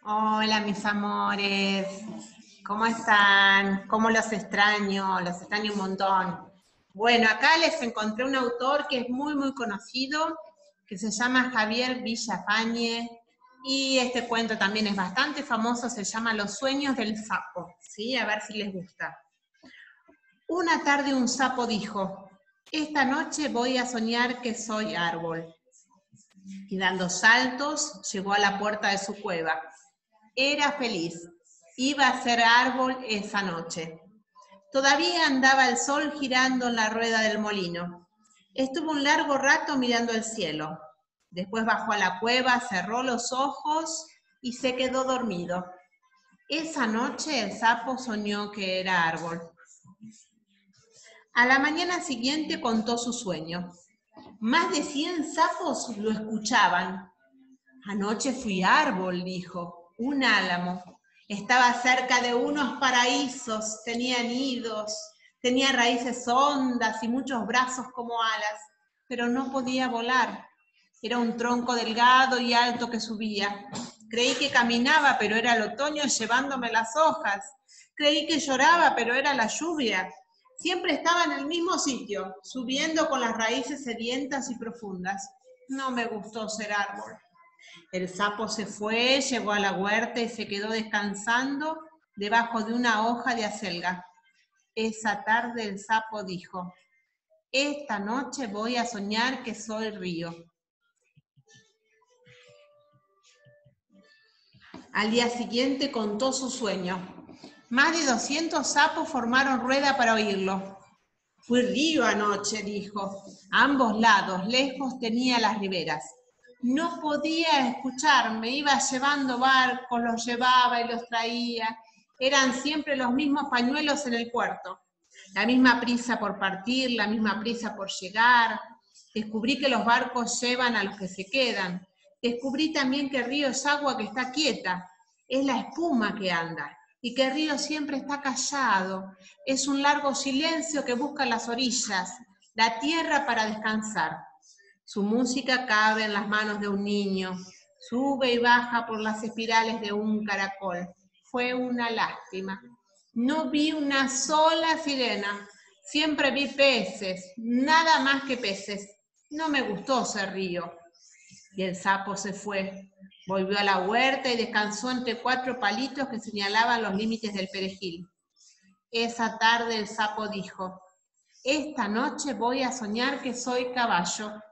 Hola, mis amores. ¿Cómo están? ¿Cómo los extraño? Los extraño un montón. Bueno, acá les encontré un autor que es muy conocido, que se llama Javier Villafañe, y este cuento también es bastante famoso, se llama Los sueños del sapo, ¿sí? A ver si les gusta. Una tarde un sapo dijo: esta noche voy a soñar que soy árbol. Y dando saltos, llegó a la puerta de su cueva. Era feliz. Iba a ser árbol esa noche. Todavía andaba el sol girando en la rueda del molino. Estuvo un largo rato mirando el cielo. Después bajó a la cueva, cerró los ojos y se quedó dormido. Esa noche el sapo soñó que era árbol. A la mañana siguiente contó su sueño. Más de 100 sapos lo escuchaban. Anoche fui árbol, dijo, un álamo. Estaba cerca de unos paraísos, tenía nidos, tenía raíces hondas y muchos brazos como alas, pero no podía volar. Era un tronco delgado y alto que subía. Creí que caminaba, pero era el otoño llevándome las hojas. Creí que lloraba, pero era la lluvia. Siempre estaba en el mismo sitio, subiendo con las raíces sedientas y profundas. No me gustó ser árbol. El sapo se fue, llegó a la huerta y se quedó descansando debajo de una hoja de acelga. Esa tarde el sapo dijo: esta noche voy a soñar que soy río. Al día siguiente contó su sueño. Más de 200 sapos formaron rueda para oírlo. Fui río anoche, dijo. A ambos lados, lejos, tenía las riberas. No podía escucharme, iba llevando barcos, los llevaba y los traía. Eran siempre los mismos pañuelos en el puerto. La misma prisa por partir, la misma prisa por llegar. Descubrí que los barcos llevan a los que se quedan. Descubrí también que el río es agua que está quieta, es la espuma que anda, y que el río siempre está callado, es un largo silencio que busca las orillas, la tierra para descansar. Su música cabe en las manos de un niño, sube y baja por las espirales de un caracol. Fue una lástima. No vi una sola sirena, siempre vi peces, nada más que peces. No me gustó ser río. Y el sapo se fue. Volvió a la huerta y descansó entre 4 palitos que señalaban los límites del perejil. Esa tarde el sapo dijo: esta noche voy a soñar que soy caballo.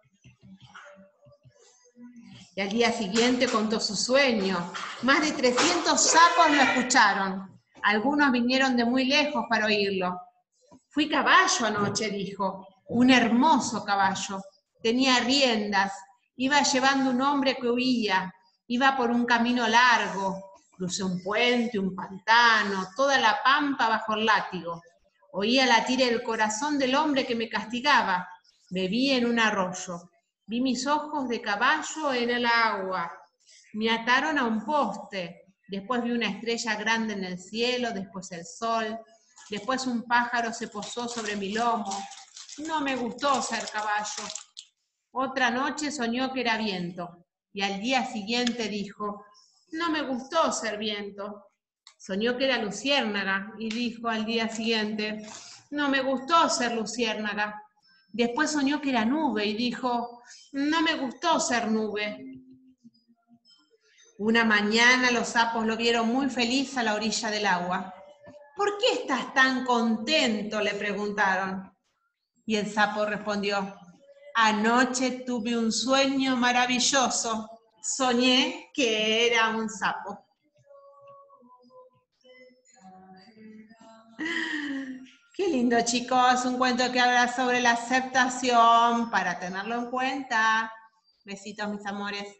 Y al día siguiente contó su sueño. Más de 300 sapos lo escucharon. Algunos vinieron de muy lejos para oírlo. Fui caballo anoche, dijo. Un hermoso caballo. Tenía riendas. Iba llevando un hombre que huía. Iba por un camino largo. Crucé un puente, un pantano, toda la pampa bajo el látigo. Oía latir el corazón del hombre que me castigaba. Bebí en un arroyo. Vi mis ojos de caballo en el agua. Me ataron a un poste. Después vi una estrella grande en el cielo, después el sol. Después un pájaro se posó sobre mi lomo. No me gustó ser caballo. Otra noche soñó que era viento. Y al día siguiente dijo: no me gustó ser viento. Soñó que era luciérnaga y dijo al día siguiente: no me gustó ser luciérnaga. Después soñó que era nube y dijo: no me gustó ser nube. Una mañana los sapos lo vieron muy feliz a la orilla del agua. ¿Por qué estás tan contento?, le preguntaron. Y el sapo respondió: anoche tuve un sueño maravilloso. Soñé que era un sapo. Qué lindo, chicos, un cuento que habla sobre la aceptación para tenerlo en cuenta. Besitos, mis amores.